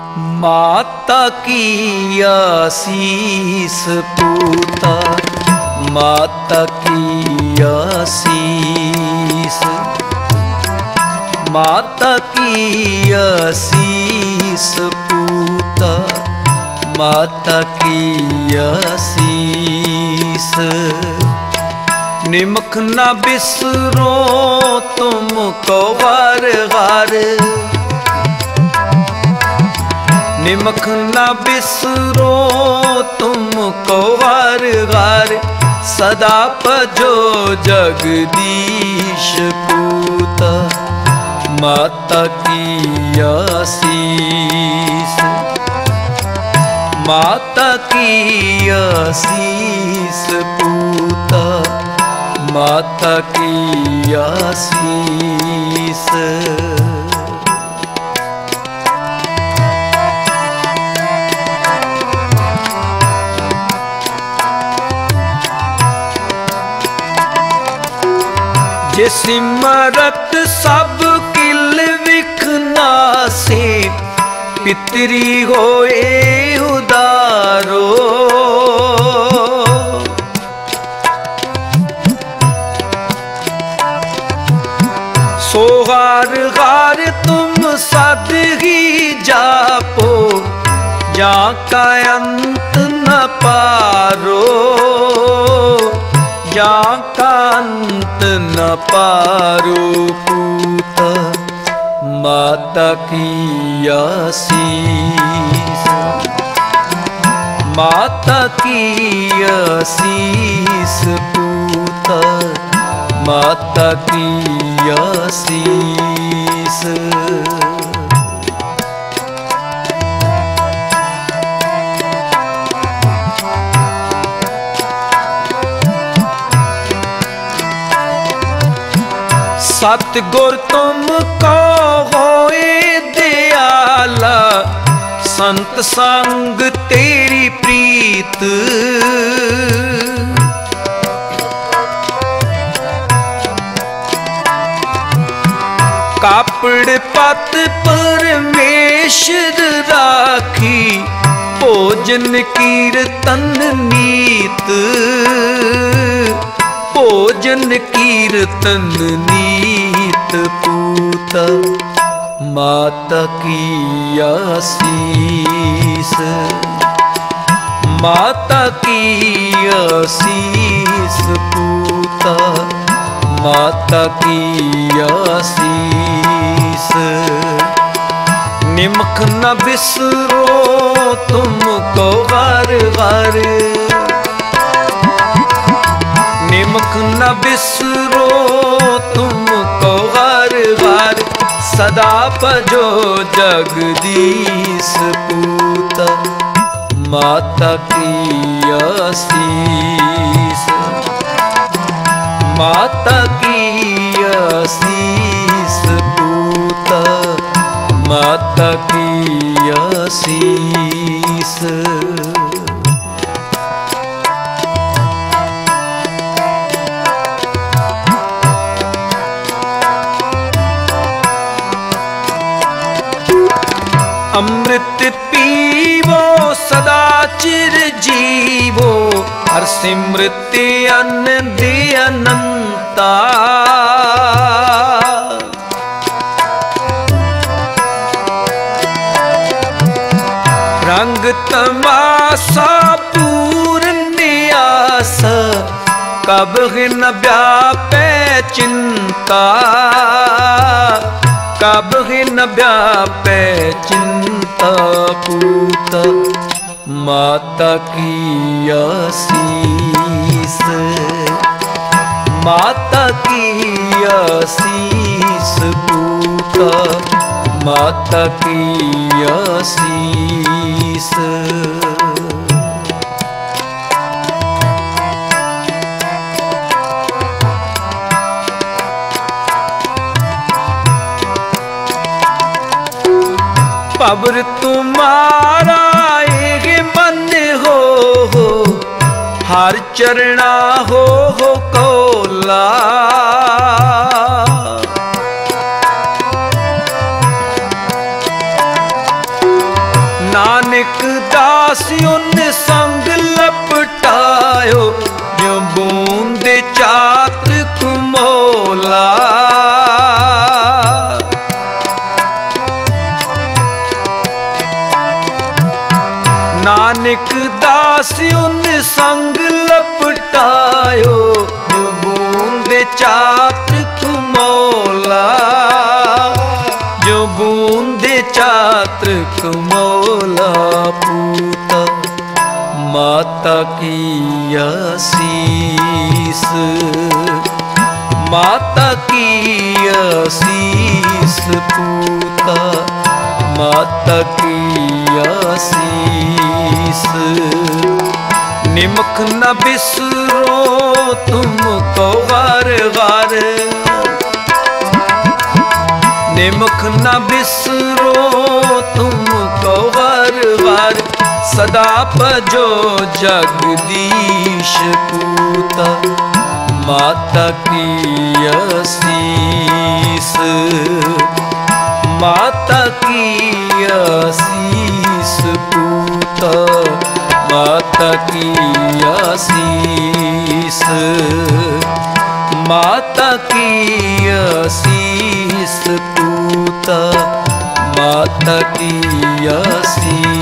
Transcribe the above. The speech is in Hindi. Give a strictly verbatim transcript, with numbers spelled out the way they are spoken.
माता की आसीस पूता, माता की आसीस, माता की आसीस पूता, माता की आसीस। निमख न बिसरो तुमको वार वार, निमख न बिसरो तुमको वार वार, सदा भजो जगदीश पूता, माता की आसीस, माता की आसीस पूता, माता की आसीस। जे सिमरत सब किल विखना से, पितरी होए उदारो। सो हार हार तुम सद ही जापो, जा का अंत न पारो, जा का अंत न पारो पूता, माता की आसीस, माता की आसीस पूता, माता की आसीस। सतगुर तुमको होए दयाला, संत संग तेरी प्रीत। कापड़ पत परमेश्वर राखी, भोजन कीर्तन नीत, भोजन कीर्तन नीत पूता, माता की आसीस, माता की आसीस पूता, माता की आसीस। निमख न बिसरो तुमको वार वार, निमख न बिसरो तुमको वार वार, सदा भजो जगदीश पूता, माता की आसीस, माता की आसीस पूता, माता की आसीस। अमृत पीवो सदा चिर जीवो, हर सिमृत अन्न दे अनंता। रंग तमाशा पूर्ण आस, कब न व्यापे चिंता, कब न व्यापे चिंता पूता, माता की आसीस, माता की आसीस पूता, माता की आसीस। पबर तुम्हारा एक मन हो, हो हर चरणा हो हो कोला। नानक दास उन संग लपटायो, जो बूंद चात्र कुमोला। नानक दास उन संग लपटायो, जो बूंद चात्र कुमोला। जो बूंद चात्र कुमोला पूता माता की आशीष, माता की आशीष पूता माता की आशीष। निमक न बिसरो तुमको वार वार, निमक न बिसरो तुमको वार वार। सदा भजो जगदीश पूता माता की आशीष, माता की आशीष पूता माता की आशीष, माता की आशीष पूता माता की आशीष।